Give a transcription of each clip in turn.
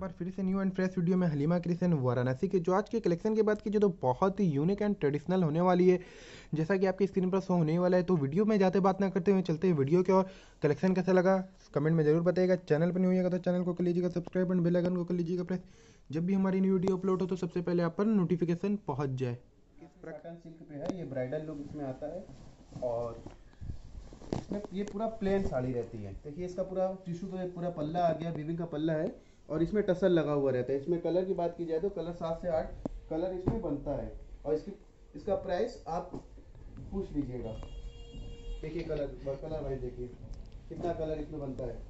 बार फिर से new and fresh video में हलीमा क्रिएशन वाराणसी के जो आज के कलेक्शन की बात कीजिए तो बहुत ही यूनिक एंड ट्रेडिशनल होने वाली है। जैसा कि आपकी स्क्रीन पर शो होने वाला है, तो वीडियो में ज़्यादा बात ना करते हुए चलते हैं वीडियो के। और कलेक्शन कैसा लगा कमेंट में जरूर बताइएगा। चैनल पर नहीं होगा तो चैनल को कर लीजिएगा सब्सक्राइब एंड बेल आइकन को कर लीजिएगा प्रेस। जब भी हमारी न्यू वीडियो अपलोड हो तो सबसे पहले आप पर नोटिफिकेशन पहुँच जाए। साटन सिल्क पे है, ये ब्राइडल लुक इसमें आता है। और इसमें ये पूरा प्लेन साड़ी रहती है। देखिए इसका पूरा टिश्यू पे पूरा पल्ला आ गया, वीविंग का पल्ला है और इसमें टसल लगा हुआ रहता है। इसमें कलर की बात की जाए तो कलर 7 से 8 कलर इसमें बनता है। और इसका प्राइस आप पूछ लीजिएगा। देखिए कलर भाई देखिए कितना कलर इसमें बनता है।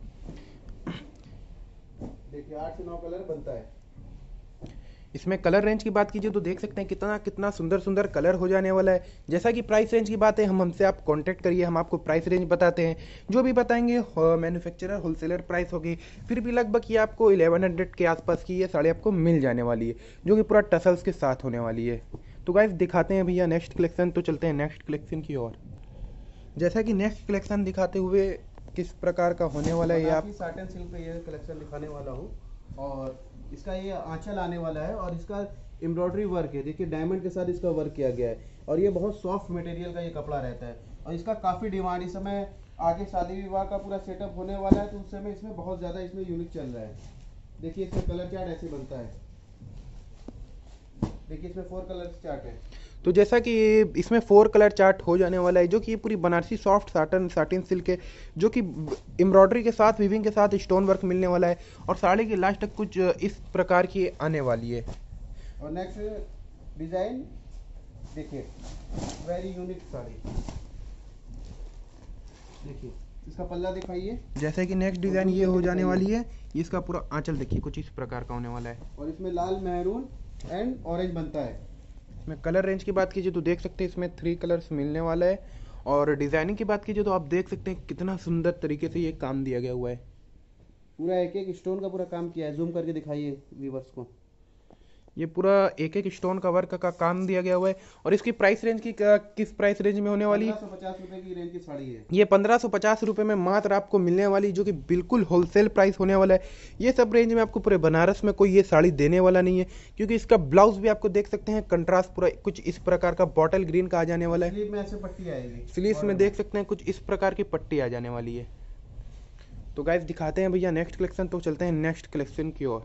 देखिए 8 से 9 कलर बनता है। इसमें कलर रेंज की बात कीजिए तो देख सकते हैं कितना कितना सुंदर सुंदर कलर हो जाने वाला है। जैसा कि प्राइस रेंज की बात है, हम हमसे आप कांटेक्ट करिए, हम आपको प्राइस रेंज बताते हैं। जो भी बताएंगे मैन्युफैक्चरर होलसेलर प्राइस होगी। फिर भी लगभग ये आपको 1100 के आसपास की ये साड़ी आपको मिल जाने वाली है, जो कि पूरा टसल्स के साथ होने वाली है। तो गाइस दिखाते हैं भैया नेक्स्ट कलेक्शन। तो चलते हैं नेक्स्ट कलेक्शन की ओर। जैसा कि नेक्स्ट कलेक्शन दिखाते हुए किस प्रकार का होने वाला है ये आप साटन सिल्क पे ये कलेक्शन दिखाने वाला हूँ। और इसका ये आंचल आने वाला है और इसका एम्ब्रॉयडरी वर्क है। देखिए डायमंड के साथ इसका वर्क किया गया है और ये बहुत सॉफ्ट मटेरियल का ये कपड़ा रहता है। और इसका काफ़ी डिमांड इस समय आगे शादी विवाह का पूरा सेटअप होने वाला है, तो उस समय इसमें बहुत ज़्यादा इसमें यूनिक चल रहा है। देखिए इसमें कलर चार्ट ऐसे बनता है। देखिए इसमें 4 कलर चार्ट है। तो जैसा कि इसमें 4 कलर चार्ट हो जाने वाला है, जो कि ये पूरी बनारसी सॉफ्ट साटिन सिल्क है, जो कि एम्ब्रॉयडरी के साथ वीविंग के साथ स्टोन वर्क मिलने वाला है। और साड़ी की लास्ट तक कुछ इस प्रकार की आने वाली है। और नेक्स्ट डिजाइन देखिए, वेरी यूनिक साड़ी। देखिए इसका पल्ला दिखाइए। जैसे कि नेक्स्ट डिजाइन ये हो जाने वाली है। इसका पूरा आंचल देखिए कुछ इस प्रकार का होने वाला है। और इसमें लाल, मैरून एंड ऑरेंज बनता है। इसमें कलर रेंज की बात कीजिए तो देख सकते हैं इसमें 3 कलर्स मिलने वाला है। और डिजाइनिंग की बात कीजिए तो आप देख सकते हैं कितना सुंदर तरीके से ये काम दिया गया हुआ है। पूरा एक एक स्टोन का पूरा काम किया है। जूम करके दिखाइए व्यूअर्स को। ये पूरा एक एक स्टोन का वर्क का काम दिया गया हुआ है। और इसकी प्राइस रेंज की किस प्राइस रेंज में होने वाली है? 1550 रुपए की रेंज की साड़ी है। ये 1550 रुपये में मात्र आपको मिलने वाली, जो कि बिल्कुल होलसेल प्राइस होने वाला है। ये सब रेंज में आपको पूरे बनारस में कोई ये साड़ी देने वाला नहीं है, क्योंकि इसका ब्लाउज भी आपको देख सकते हैं कंट्रास्ट पूरा कुछ इस प्रकार का बॉटल ग्रीन का आ जाने वाला है। स्लीव में ऐसे पट्टी आएगी। स्लीव्स में देख सकते हैं कुछ इस प्रकार की पट्टी आ जाने वाली है। तो गाइस दिखाते हैं भैया नेक्स्ट कलेक्शन। तो चलते हैं नेक्स्ट कलेक्शन की ओर।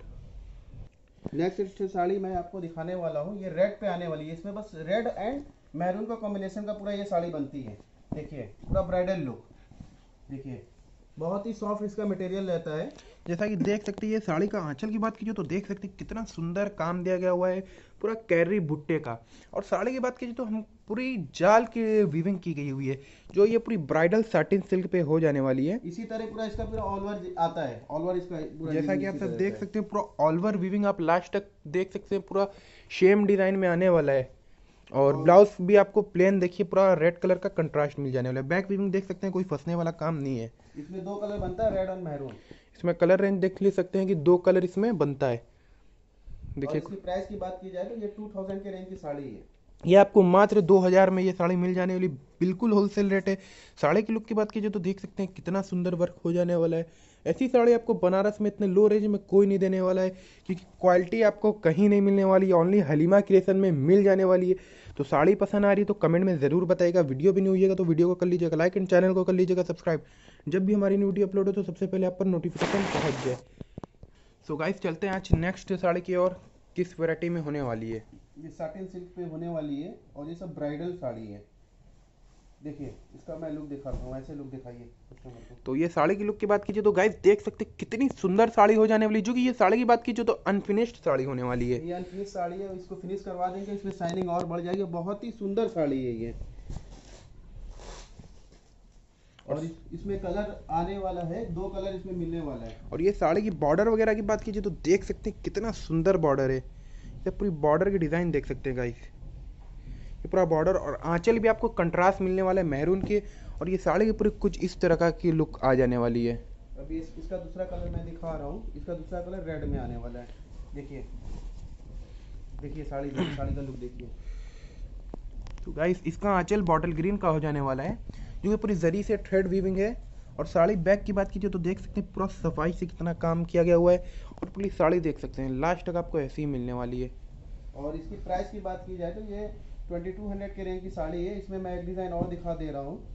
नेक्स्ट साड़ी मैं आपको दिखाने वाला हूँ, ये रेड पे आने वाली है। इसमें बस रेड एंड मैरून का कॉम्बिनेशन का पूरा ये साड़ी बनती है। देखिए पूरा ब्राइडल लुक। देखिए बहुत ही सॉफ्ट इसका मटेरियल रहता है। जैसा कि देख सकते हैं ये साड़ी का आंचल की बात कीजिए तो देख सकते हैं कितना सुंदर काम दिया गया हुआ है, पूरा कैरी बुट्टे का। और साड़ी की बात कीजिए तो हम पूरी जाल की वीविंग की गई हुई है, जो ये पूरी ब्राइडल साटिन सिल्क पे हो जाने वाली है। इसी तरह पूरा इसका पूरा ऑल ओवर आता है। ऑल ओवर इसका पूरा जैसा कि आप सब देख सकते हैं पूरा ऑल ओवर वीविंग आप लास्ट तक देख सकते हैं, पूरा सेम डिजाइन में आने वाला है। और ब्लाउज भी आपको प्लेन देखिए पूरा रेड कलर का कंट्रास्ट मिल जाने वाला है। बैक वीविंग देख सकते हैं, कोई फंसने वाला काम नहीं है। इसमें 2 कलर बनता है, रेड और मैरून। इसमें कलर रेंज देख ले सकते हैं कि 2 कलर इसमें बनता है। देखिए इसकी प्राइस की बात की जाए तो ये 2000 के रेंज की साड़ी है। ये आपको मात्र 2000 में ये साड़ी मिल जाने वाली, बिल्कुल होलसेल रेट है। साड़ी की लुक की बात कीजिए तो देख सकते हैं कितना सुंदर वर्क हो जाने वाला है। ऐसी साड़ी आपको बनारस में इतने लो रेंज में कोई नहीं देने वाला है, क्योंकि क्वालिटी आपको कहीं नहीं मिलने वाली है, ओनली हलीमा क्रिएशन में मिल जाने वाली है। तो साड़ी पसंद आ रही है तो कमेंट में ज़रूर बताइएगा। वीडियो भी नहीं हुईगा तो वीडियो को कर लीजिएगा लाइक एंड चैनल को कर लीजिएगा सब्सक्राइब। जब भी हमारी न्यू वीडियो अपलोड हो तो सबसे पहले आप पर नोटिफिकेशन पहुँच जाए। सो गाइस चलते हैं आज नेक्स्ट साड़ी की और किस वैरायटी में होने वाली है। ये साटिन सिल्क पे होने वाली है और ये सब ब्राइडल साड़ी है। देखिए इसका मैं लुक दिखाता हूँ, ऐसे लुक दिखाइए। तो ये साड़ी की लुक की बात कीजिए तो गाइस देख सकते हैं कितनी सुंदर साड़ी हो जाने वाली, जो कि ये साड़ी की बात कीजिए तो अनफिनिश्ड साड़ी होने वाली है। ये अनफिनिश साड़ी है, इसको फिनिश करवा देंगे, इसमें शाइनिंग और बढ़ जाएगी। बहुत ही सुंदर साड़ी है ये। और इसमें कलर आने वाला है, 2 कलर इसमें मिलने वाला है। और ये साड़ी की बॉर्डर वगैरह की बात कीजिए तो देख सकते हैं कितना सुंदर बॉर्डर है। ये पूरी बॉर्डर की डिजाइन देख सकते हैं गाइस, ये पूरा बॉर्डर और आंचल भी आपको कंट्रास्ट मिलने वाला है मैरून के। और ये साड़ी की पूरी कुछ इस तरह का की लुक आ जाने वाली है। अभी इसका दूसरा कलर मैं दिखा रहा हूँ। इसका दूसरा कलर रेड में आने वाला है। देखिए देखिए साड़ी का लुक देखिए। तो गाइस इसका आंचल बॉटल ग्रीन का हो जाने वाला है, जो कि पूरी जरी से थ्रेड वीविंग है। और साड़ी बैक की बात कीजिए तो देख सकते हैं पूरा सफाई से कितना काम किया गया हुआ है, और पूरी साड़ी देख सकते हैं लास्ट तक आपको ऐसी ही मिलने वाली है। और इसकी प्राइस की बात की जाए तो ये 2200 के रेंज की साड़ी है। इसमें मैं एक डिज़ाइन और दिखा दे रहा हूँ।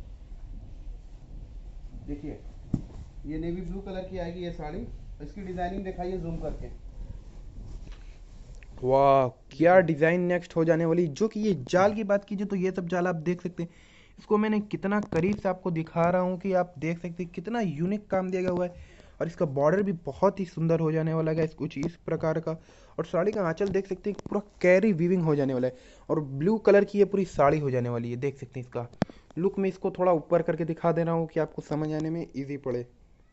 देखिए, ये नेवी ब्लू कलर की आएगी ये साड़ी। इसकी डिज़ाइनिंग दिखाइए जूम करके। वाह क्या डिज़ाइन नेक्स्ट हो जाने वाली। जो कि ये जाल की बात कीजिए तो ये सब जाल आप देख सकते हैं, इसको मैंने कितना करीब से आपको दिखा रहा हूँ कि आप देख सकते हैं कितना यूनिक काम दिया गया हुआ है। और इसका बॉर्डर भी बहुत ही सुंदर हो जाने वाला है कुछ इस प्रकार का। और साड़ी का आंचल देख सकते हैं पूरा कैरी वीविंग हो जाने वाला है, और ब्लू कलर की ये पूरी साड़ी हो जाने वाली है। देख सकते हैं इसका लुक में इसको थोड़ा ऊपर करके दिखा दे रहा हूँ कि आपको समझ आने में ईजी पड़े।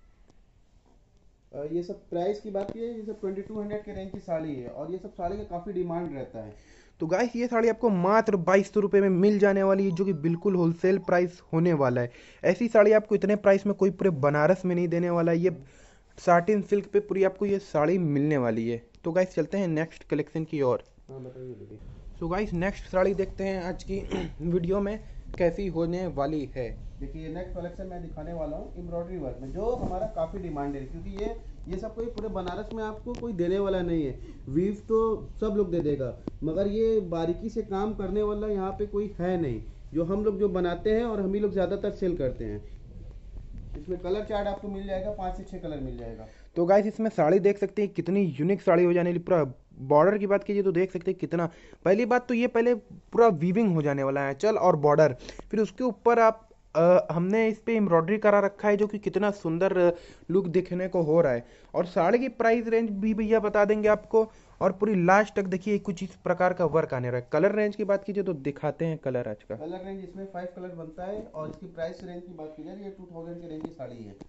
ये सब प्राइस की बात की है, ये सब 2200 के रेंज की साड़ी है और ये सब साड़ी का काफ़ी डिमांड रहता है। तो गाइस ये साड़ी आपको मात्र 2200 रुपये में मिल जाने वाली है, जो कि बिल्कुल होलसेल प्राइस होने वाला है। ऐसी साड़ी आपको इतने प्राइस में कोई पूरे बनारस में नहीं देने वाला है। ये साटिन सिल्क पे पूरी आपको ये साड़ी मिलने वाली है। तो गाइस चलते हैं नेक्स्ट कलेक्शन की ओर। हाँ बताइए दीदी। तो गाइस नेक्स्ट साड़ी देखते हैं आज की वीडियो में कैसी होने वाली है। देखिए नेक्स्ट कलेक्शन मैं दिखाने वाला हूँ एम्ब्रॉयडरी वर्क में, जो हमारा काफ़ी डिमांड है, क्योंकि ये सब कोई पूरे बनारस में आपको कोई देने वाला नहीं है। वीव तो सब लोग दे देगा, मगर ये बारीकी से काम करने वाला यहाँ पे कोई है नहीं, जो हम लोग जो बनाते हैं और हम ही लोग ज़्यादातर सेल करते हैं। इसमें कलर चार्ट आपको मिल जाएगा, 5 से 6 कलर मिल जाएगा। तो गाइस इसमें साड़ी देख सकते हैं कितनी यूनिक साड़ी हो जाने वाली। पूरा बॉर्डर की बात कीजिए तो देख सकते हैं कितना, पहली बात तो ये पहले पूरा वीविंग हो जाने वाला है चल और बॉर्डर, फिर उसके ऊपर आप हमने इस पे एम्ब्रॉयडरी करा रखा है, जो कि कितना सुंदर लुक दिखने को हो रहा है। और साड़ी की प्राइस रेंज भी भैया बता देंगे आपको, और पूरी लास्ट तक देखिए कुछ इस प्रकार का वर्क आने रहा है। कलर रेंज की बात कीजिए तो दिखाते हैं कलर आज का। कलर रेंज इसमें 5 कलर बनता है, और इसकी प्राइस रेंज की बात की जाए ये 2000 के रेंज की साड़ी है।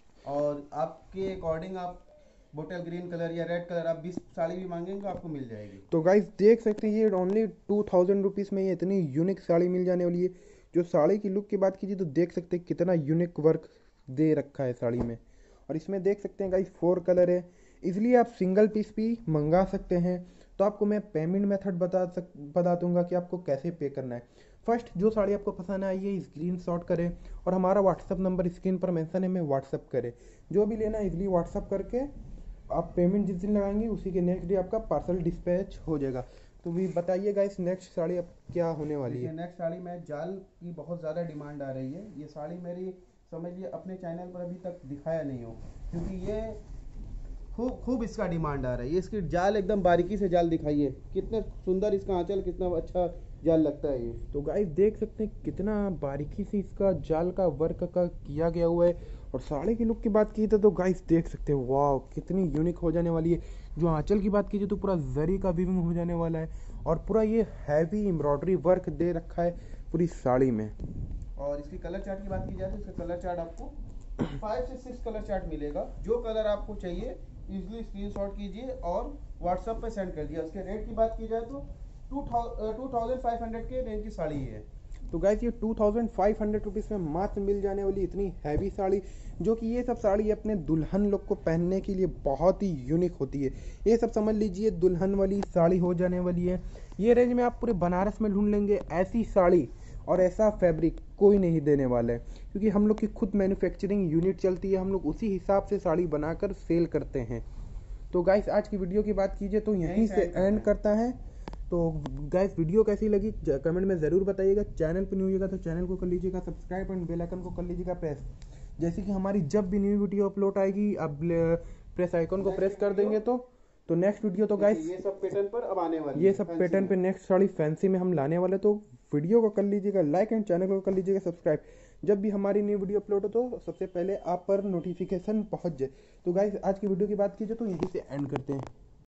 और आपके अकॉर्डिंग आप बोटल ग्रीन कलर या रेड कलर आप 20 साड़ी भी मांगेंगे आपको मिल जाएगी। तो गाइस देख सकते हैं ये ओनली 2000 रुपीज़ में ये इतनी यूनिक साड़ी मिल जाने वाली है। जो साड़ी की लुक की बात कीजिए तो देख सकते हैं कितना यूनिक वर्क दे रखा है साड़ी में। और इसमें देख सकते हैं गाइस 4 कलर है, इसलिए आप सिंगल पीस भी मंगा सकते हैं। तो आपको मैं पेमेंट मेथड बता दूंगा कि आपको कैसे पे करना है। फर्स्ट जो साड़ी आपको पसंद आई है स्क्रीनशॉट करें, और हमारा व्हाट्सअप नंबर स्क्रीन पर मेंशन है, मैं व्हाट्सअप करें। जो भी लेना है इजली व्हाट्सअप करके आप पेमेंट जिस दिन लगाएंगे उसी के नेक्स्ट डे आपका पार्सल डिस्पैच हो जाएगा। तो भी बताइए गाइस नेक्स्ट साड़ी अब क्या होने वाली है। नेक्स्ट साड़ी में जाल की बहुत ज़्यादा डिमांड आ रही है। ये साड़ी मेरी समझ लिए अपने चैनल पर अभी तक दिखाया नहीं हो, क्योंकि ये खूब इसका डिमांड आ रहा है। ये इसकी जाल एकदम बारीकी से जाल दिखाइए, कितना सुंदर इसका आंचल, कितना अच्छा जाल लगता है ये। तो गाइस देख सकते हैं कितना बारीकी से इसका जाल का वर्क का किया गया हुआ है। और साड़ी की लुक की बात की तो गाइस देख सकते हैं वाह कितनी यूनिक हो जाने वाली है। जो आंचल की बात कीजिए तो पूरा जरी का वीविंग हो जाने वाला है, और पूरा ये हैवी एम्ब्रॉयडरी वर्क दे रखा है पूरी साड़ी में। और इसकी कलर चार्ट की बात की जाए तो इसका कलर चार्ट आपको 5 से 6 कलर चार्ट मिलेगा। जो कलर आपको चाहिए इजीली स्क्रीनशॉट कीजिए और व्हाट्सएप पे सेंड कर दिया। उसके रेट की बात की जाए तो 2500 के रेंज की साड़ी है। तो गाइस ये 2500 रुपीज़ में मात्र मिल जाने वाली इतनी हैवी साड़ी, जो कि ये सब साड़ी अपने दुल्हन लोग को पहनने के लिए बहुत ही यूनिक होती है। ये सब समझ लीजिए दुल्हन वाली साड़ी हो जाने वाली है। ये रेंज में आप पूरे बनारस में ढूंढ लेंगे ऐसी साड़ी और ऐसा फैब्रिक कोई नहीं देने वाला है, क्योंकि हम लोग की खुद मैन्युफैक्चरिंग यूनिट चलती है। हम लोग उसी हिसाब से साड़ी बनाकर सेल करते हैं। तो गाइस आज की वीडियो की बात कीजिए तो यहीं से एंड करता है। तो गाइस वीडियो कैसी लगी कमेंट में ज़रूर बताइएगा। चैनल पर न्यू होइएगा तो चैनल को कर लीजिएगा सब्सक्राइब एंड बेल आइकन को कर लीजिएगा प्रेस, जैसे कि हमारी जब भी न्यू वीडियो अपलोड आएगी अब प्रेस आइकन को प्रेस कर देंगे तो नेक्स्ट वीडियो तो गाइस ये सब पैटर्न पर अब आने वाली ये सब पैटर्न पे नेक्स्ट साड़ी फैंसी में हम लाने वाले। तो वीडियो को कर लीजिएगा लाइक एंड चैनल को कर लीजिएगा सब्सक्राइब। जब भी हमारी नई वीडियो अपलोड हो तो सबसे पहले आप पर नोटिफिकेशन पहुंच जाए। तो गाइस आज की वीडियो की बात कीजिए तो यहीं से एंड करते हैं।